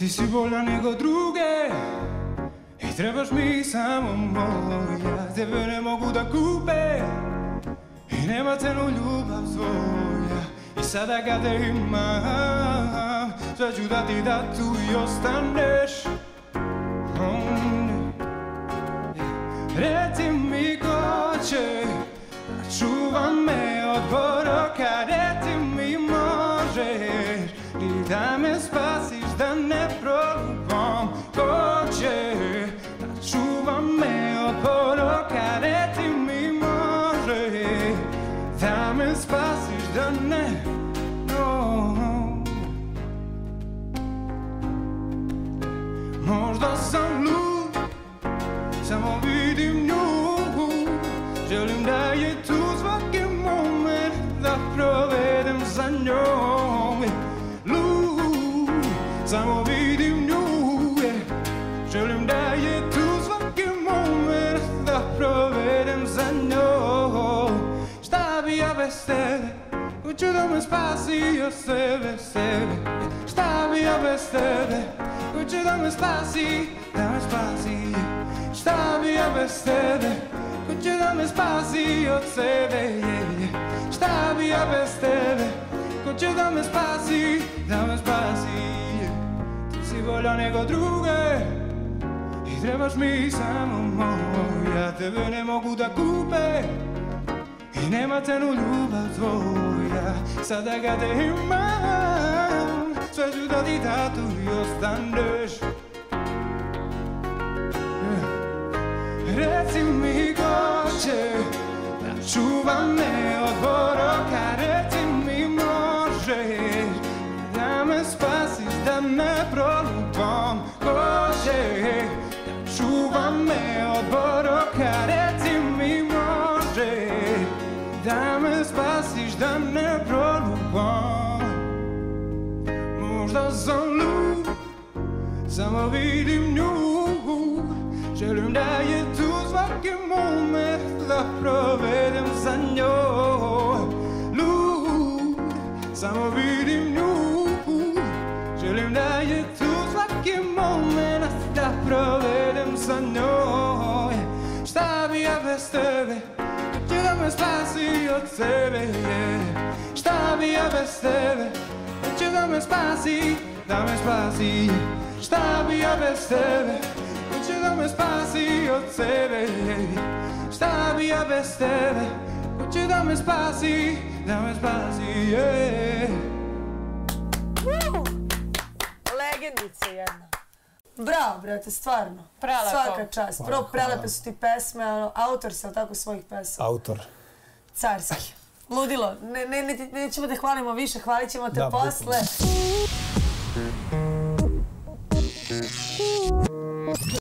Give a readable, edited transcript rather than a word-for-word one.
Ti si bolja nego druge i trebaš mi samo moja. Tebe ne mogu da kupe i nema cenu ljubav svoja. I sada kad te imam, sve ću dati da tu i ostaneš. Reci mi ko će da čuva me od poroka. Reci mi možeš li da me spasiš da ne prolupam. Ko će da čuva me od poroka. Reci mi možeš da me spasiš da ne. Možda sam lud, samo vidim nju. Želim da je tu svaki moment da provedem sa njom. Lud, samo vidim nju. Želim da je tu svaki moment da provedem sa njom. Šta bi ja bez tebe? Hoću da me spasi od sebe. Šta bi ja bez tebe? Hoću da me spasi. Šta bi ja bez tebe? Hoću da me spasi od sebe. Šta bi ja bez tebe? Hoću da me spasi. Ti si bolja nego druge i trebaš mi samo moja. Tebe ne mogu da kupe i nema cenu ljubav tvoja. Sada kad te imam, sve ću dati da tu i ostaneš. Reci mi ko će da čuva me od poroka. Reci mi možeš da me spasiš da ne prolupam. Ko će da čuva me od poroka. Reci mi možeš da me spasiš da ne prolupam. Možda sam lud, samo vidim nju. Želim da je tu svaki moment da provedem sa njoj. Lud, samo vidim nju. Želim da je tu svaki moment da provedem sa njoj. Šta bi ja bez tebe? Hoću da me spasi od sebe. Šta bi ja bez tebe? Hoću da me spasi. Šta bi ja bez tebe? Hoću da me spasi od sebe. Šta bi ja bez tebe? Hoću da me spasi. Legendica jedna. Bravo, brate, stvarno. Prelepo. Svaka čast. Prvo, prelepe su ti pesme, autor si, ali tako, svojih pesama? Autor. Carski. Ludilo. Nećemo da hvalimo više, hvalit ćemo te posle.